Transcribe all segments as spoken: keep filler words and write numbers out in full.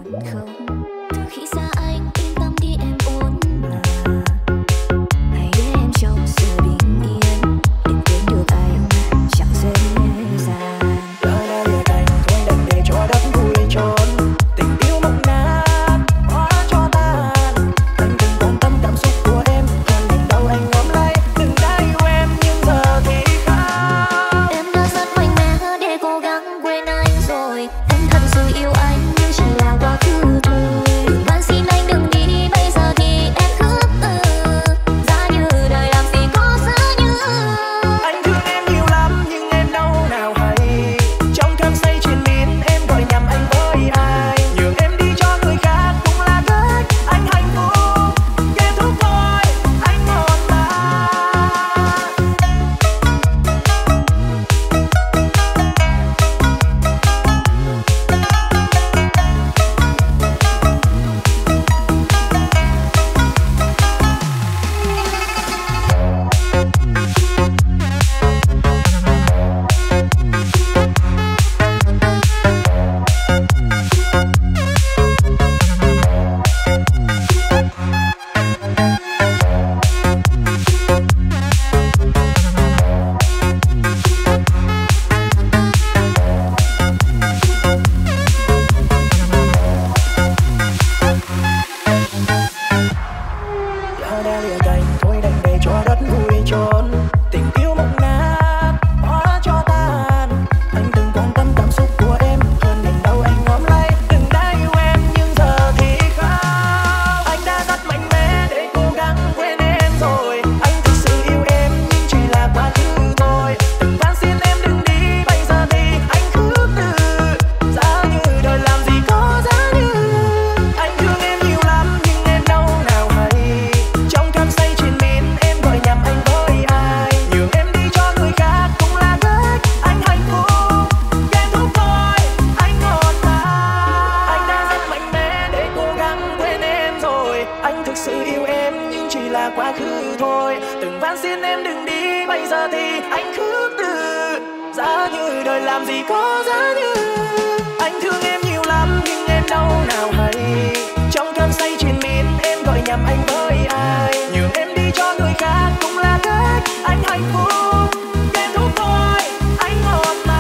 không? Từ khi xa anh yên tâm đi em ôn hòa. Hãy để em trong sự bình yên, đừng quên được anh chẳng dễ dàng. Lỡ đã lìa cành thôi đành để cho đất vui trốn. Tình yêu mộng nát hóa cho tan. Anh từng quan tâm cảm xúc của em, hơn mình đâu anh ôm lấy. Từng đã yêu em nhưng giờ thì khác. Em đã rất mạnh mẽ để cố gắng quên anh rồi. Em thật sự yêu anh nhưng chỉ là quá khứ thôi. Đừng van xin anh đừng đi, bây giờ thì em khước từ. Giá như đời làm gì có giá như. Anh thương em nhiều lắm nhưng em đâu nào hay. Trong cơn say triền miên em gọi nhầm anh với ai. Nhường em đi cho người khác cũng là cách anh hạnh phúc. Kết thúc thôi anh một ta. Lỡ đã lìa cành thôi đành để cho đất vui trốn. Tình yêu mộng nát hóa cho tan. Anh từng quan tâm cảm xúc của em, hơn mình đâu anh ôm lấy. Từng đã yêu em nhưng giờ thì khác. Anh đã rất mạnh mẽ để cố gắng quên em rồi. Anh thực sự yêu em nhưng chỉ là quá khứ thôi. Từng van xin em đừng đi, bây giờ thì anh khước từ. Giá như đời làm gì có giá như. Anh thương em nhiều lắm nhưng em đâu nào hay. Trong cơn say triền miên em gọi nhầm anh với ai. Nhường em đi cho người khác cũng là cách anh hạnh phúc. Kết thúc thôi anh một ta. Anh đã rất mạnh mẽ để cố gắng quên em rồi. Anh thực sự yêu em nhưng chỉ là quá khứ thôi. Từng van xin em đừng đi, bây giờ thì anh khước từ. Giá như đời làm gì có giá như. Anh thương em nhiều lắm nhưng em đâu nào hay. Trong cơn say triền miên em gọi nhầm anh với ai. Nhường em đi cho người khác cũng là cách anh hạnh phúc. Kết thúc thôi anh một ta.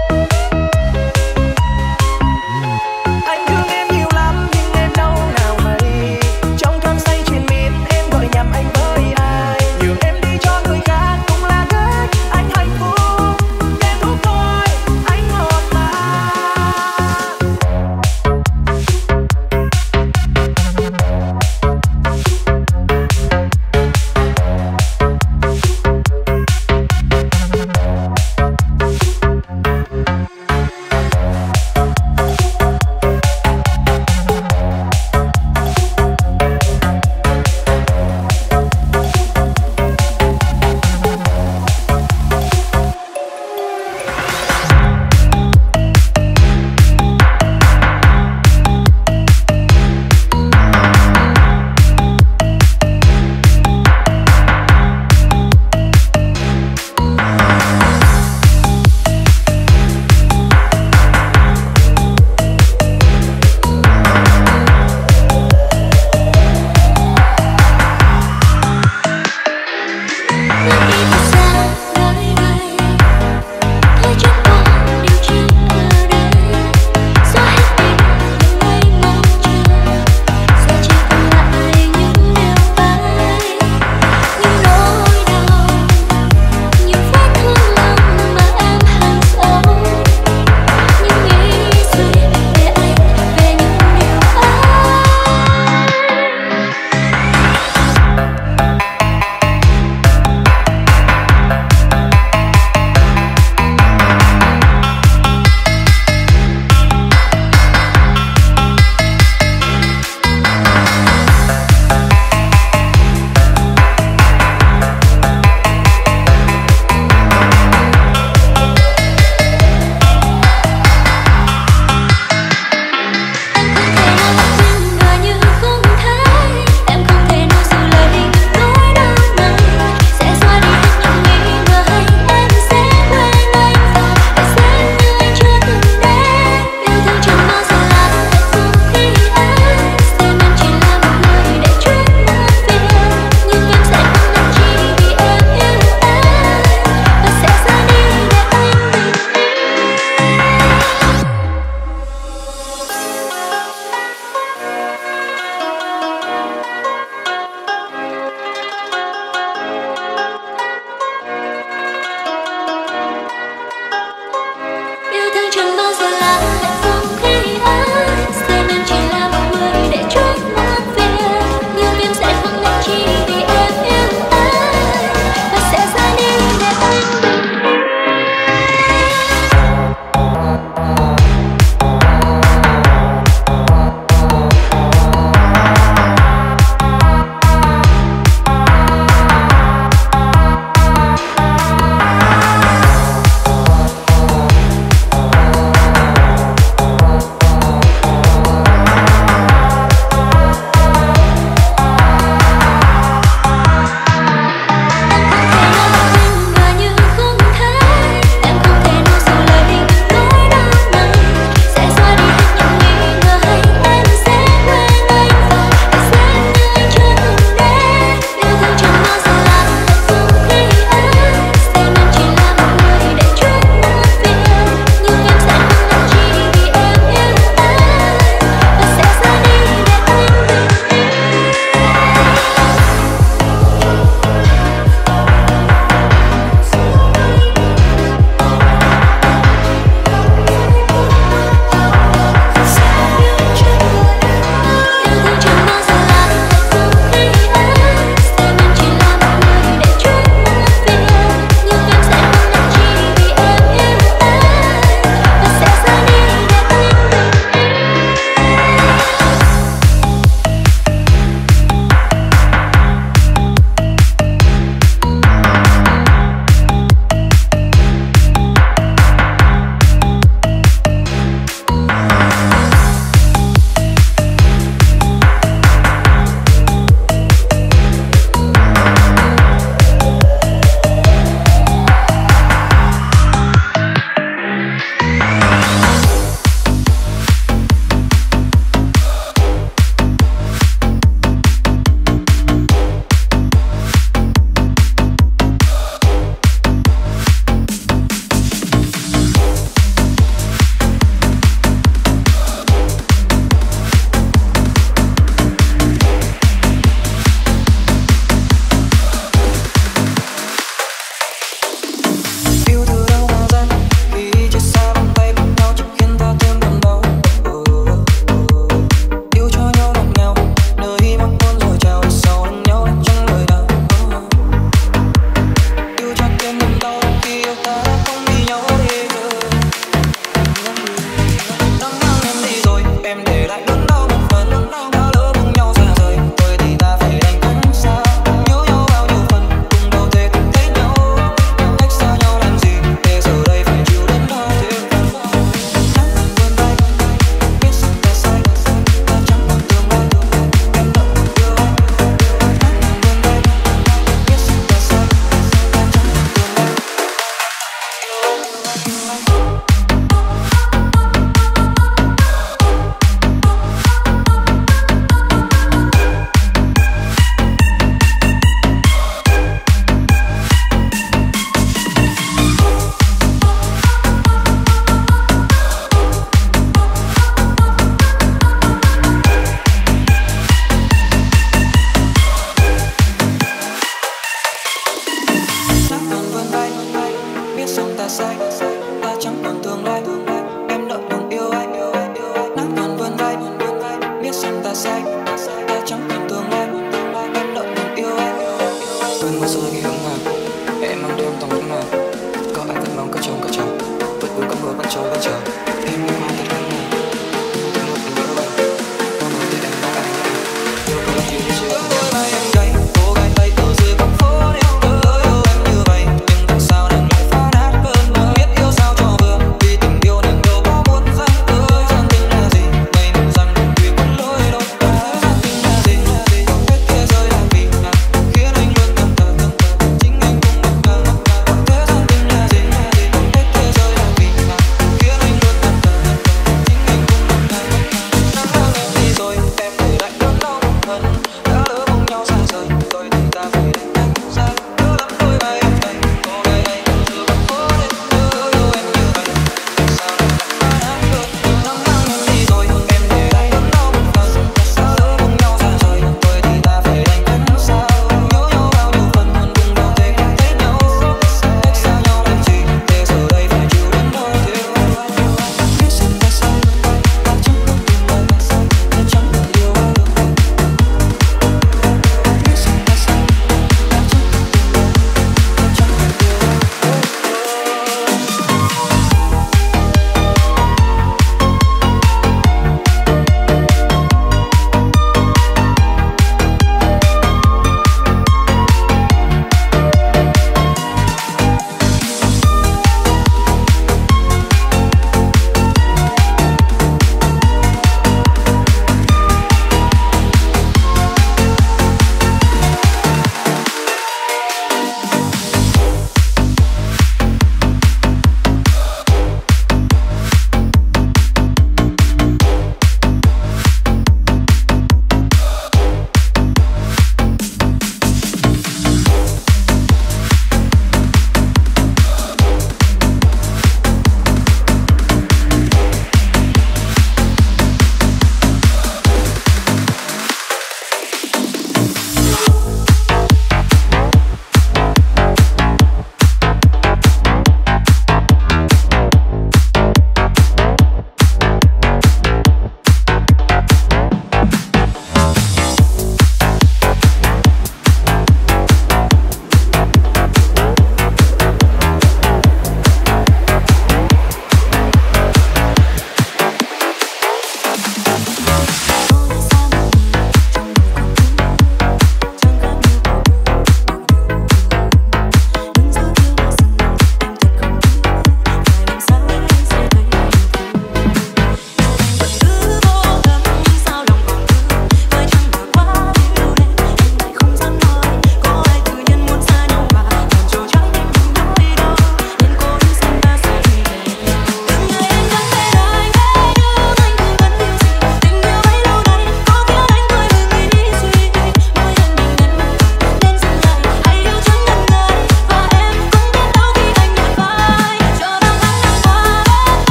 Anh thương em nhiều lắm nhưng em đâu nào hay.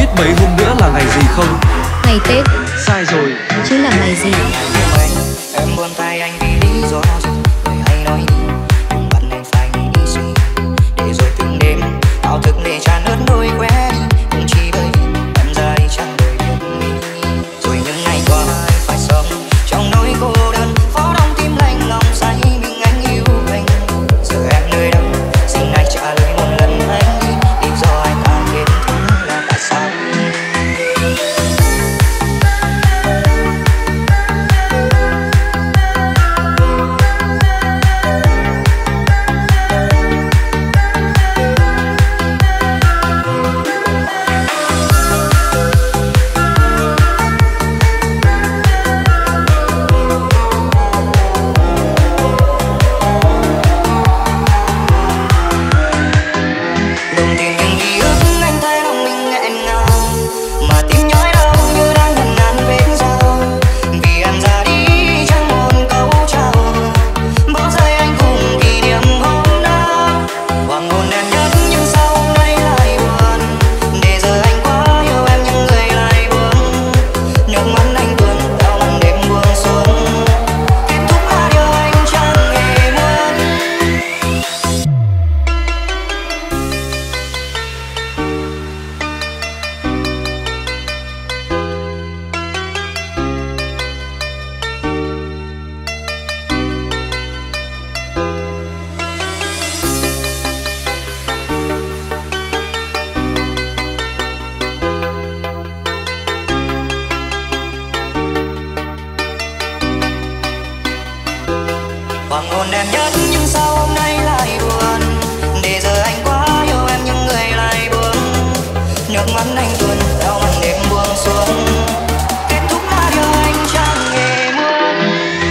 biết mấy hôm nữa là ngày gì không? Ngày Tết. Sai rồi. Chứ là ngày gì? Em buông tay anh vì lý do gì? Người hay nói đi, nhưng bắt anh phải nghĩ suy. Để rồi từng đêm ảo thức lệ tràn ướt đôi que đi, cũng chỉ bởi vì em ra đi chẳng đời biết mi. Rồi những ngày qua anh phải sống trong nỗi cô đơn, phó đong tim lạnh lòng say mình anh yêu anh. Giờ em nơi đâu? Xin anh trả lời một lần anh đi. Lý do anh ta kết thúc là tại sao? Hoàng hôn đẹp nhất nhưng sao hôm nay lại buồn. Để giờ anh quá yêu em nhưng người lại buông. Nước mắt anh tuôn theo màn đêm buông xuống. Kết thúc là điều anh chẳng hề muốn.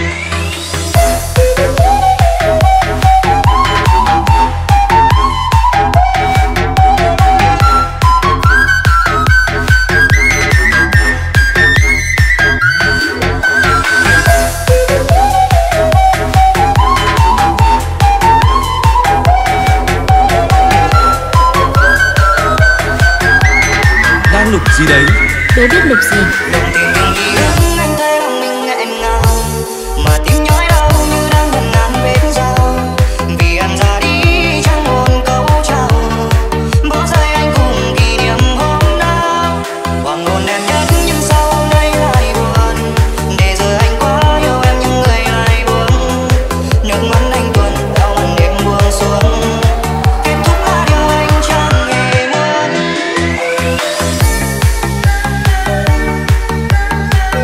Lục gì đấy? Đố biết lục gì? Đồng tiền đừng ghi ước anh thấy lòng mình nghẹn ngào, mà tim nhói đau như đang ngần ngàn vết dao. Vì em ra đi chẳng một câu chào, bỏ rơi anh cùng kỷ niệm hôm nào. Hoàng hôn đẹp nhất nhưng sao hôm nay lại buồn. Để giờ anh quá yêu em nhưng người lại buông. Nước mắt anh tuôn theo màn đêm buông xuống. Kết thúc là điều anh chẳng hề muốn.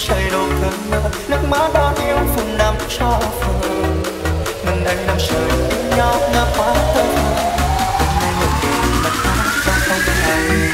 trời đổ cơn mưa, nước mắt bao nhiêu phút năm cho phờ. Mình đang nằm trời nhau ngáp quá tơ vờ. Hôm nay một điều mà ta không không hay.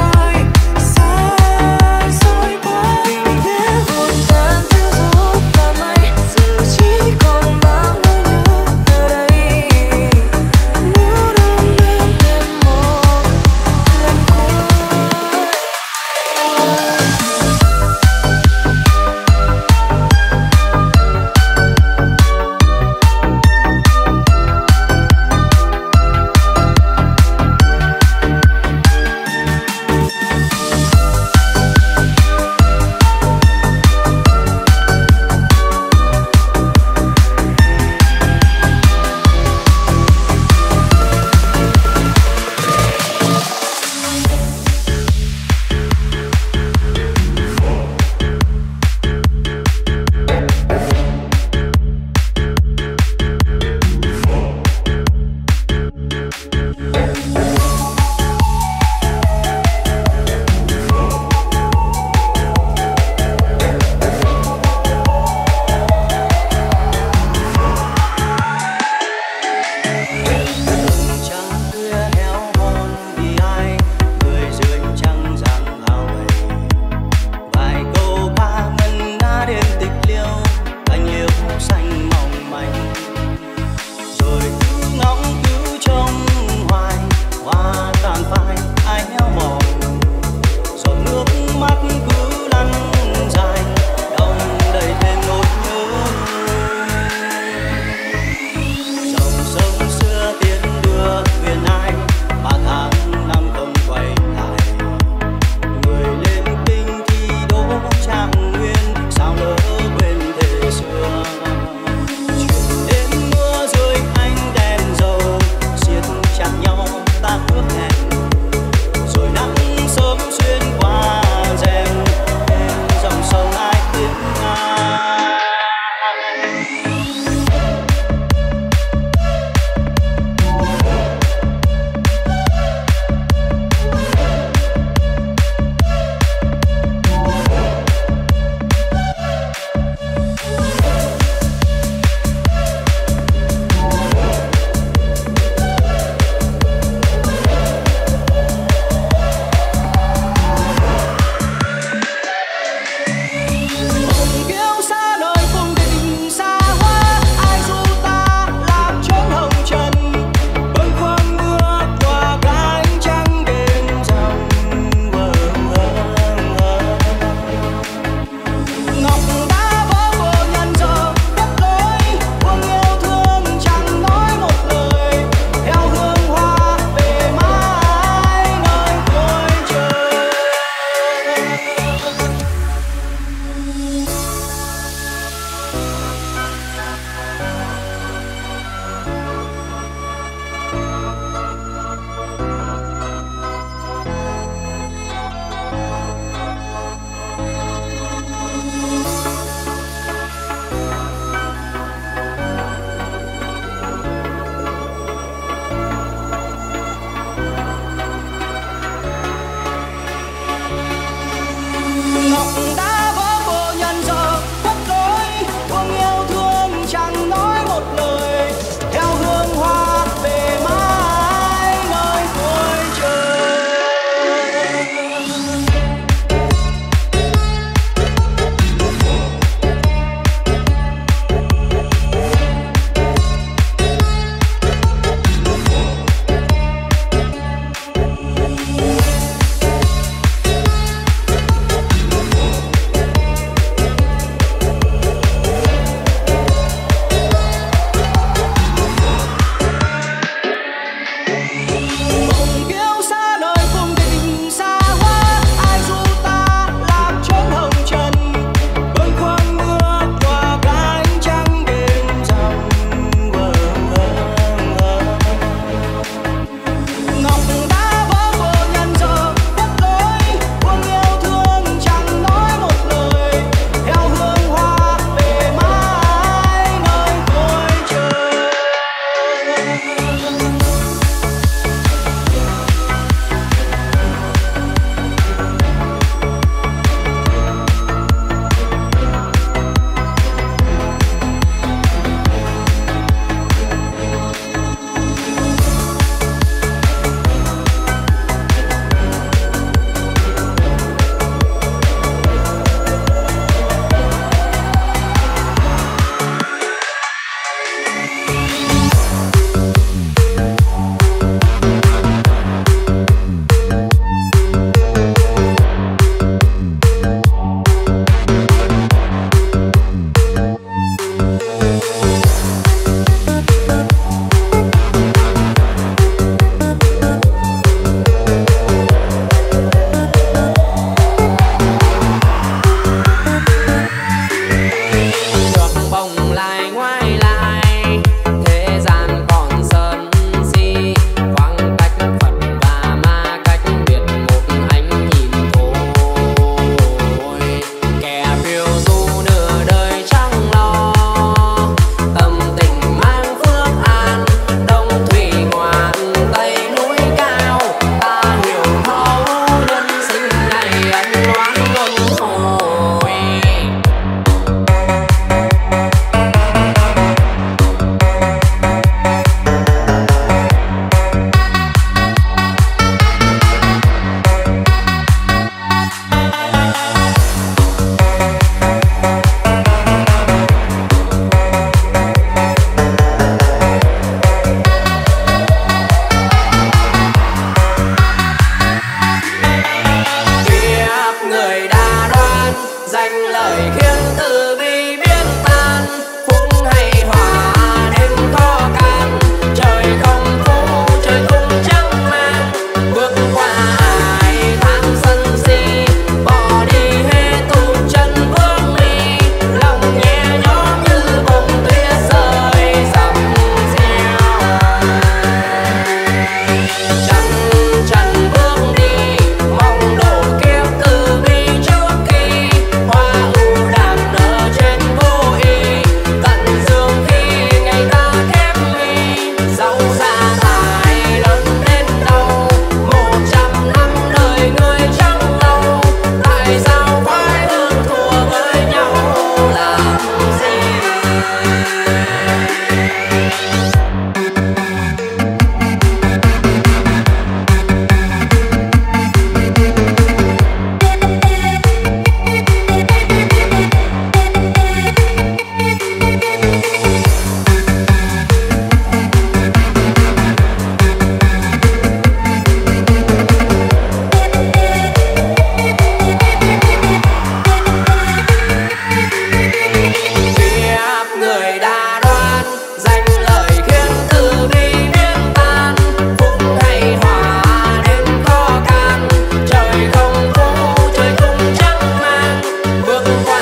Hãy subscribe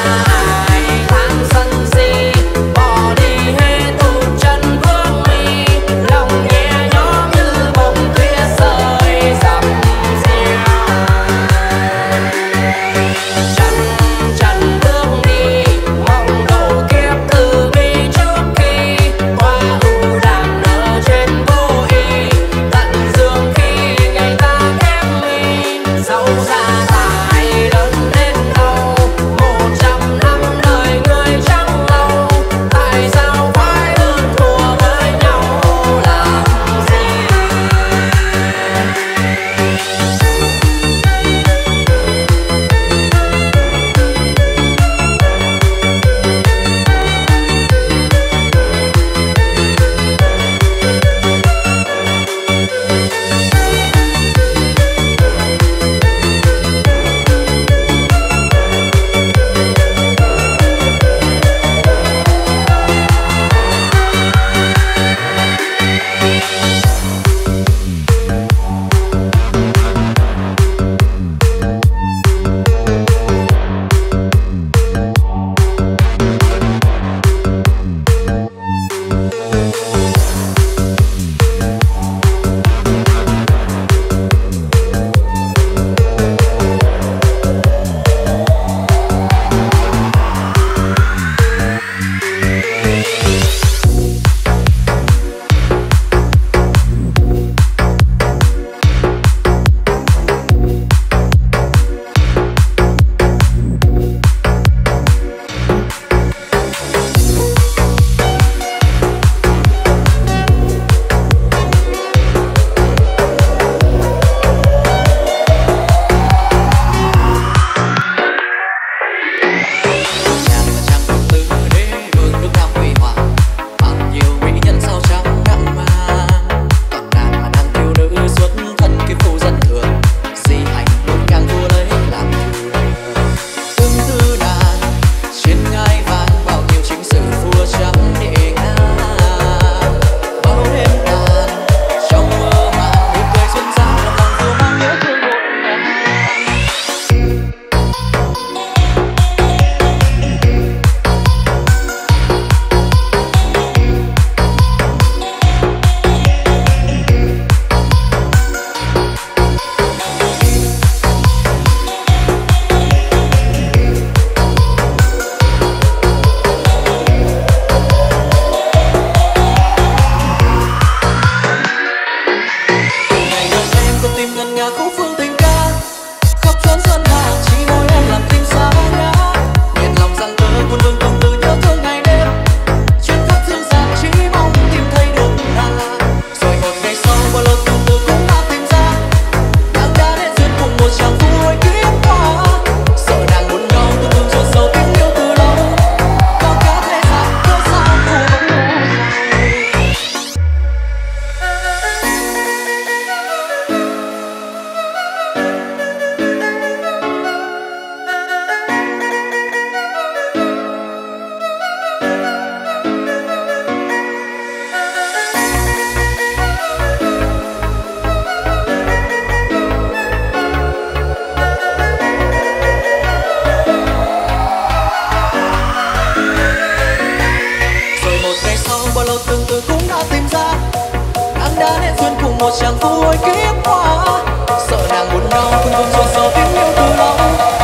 một chàng vui kiếp hoa, sợ nàng buồn đau không buồn rồi sầu tiếng yêu từ lâu.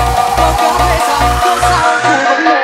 Có có thể rằng cơn sao thu vẫn lỗ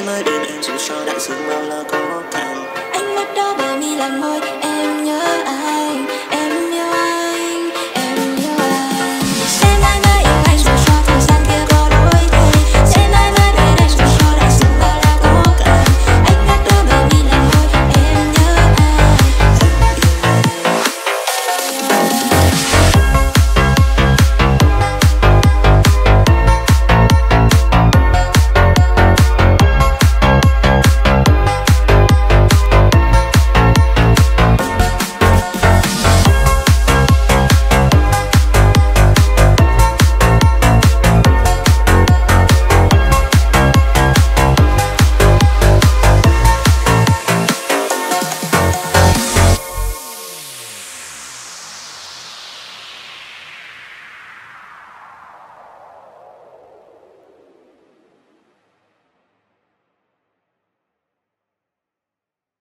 em ở bên em dù cho đại dương bao la khó khăn. Ánh mắt đó bờ mi làm môi